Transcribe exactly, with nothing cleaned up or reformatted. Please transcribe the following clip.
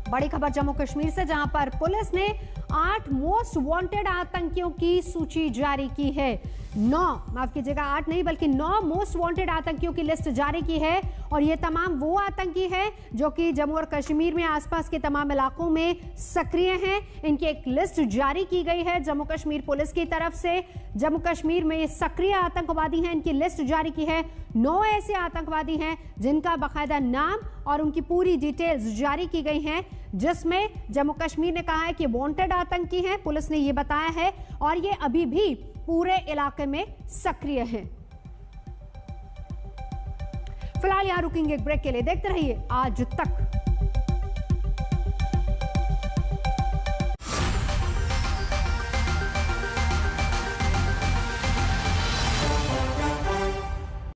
बड़ी खबर जम्मू कश्मीर से, जहां पर पुलिस ने आठ मोस्ट वांटेड आतंकियों की सूची जारी की है। नौ, माफ कीजिएगा, आठ नहीं बल्कि नौ मोस्ट वांटेड आतंकियों की लिस्ट जारी की है। और ये तमाम वो आतंकी हैं जो कि जम्मू और कश्मीर में आसपास के तमाम इलाकों में सक्रिय हैं। इनकी एक लिस्ट जारी की गई है जम्मू कश्मीर पुलिस की तरफ से। जम्मू कश्मीर में ये सक्रिय आतंकवादी हैं, इनकी लिस्ट जारी की है। नौ ऐसे आतंकवादी हैं जिनका बाकायदा नाम और उनकी पूरी डिटेल्स जारी की गई हैं, जिसमें जम्मू कश्मीर ने कहा है कि वांटेड आतंकी हैं, पुलिस ने ये बताया है, और ये अभी भी पूरे इलाके में सक्रिय हैं। फिलहाल यहां रुकेंगे एक ब्रेक के लिए, देखते रहिए आज तक।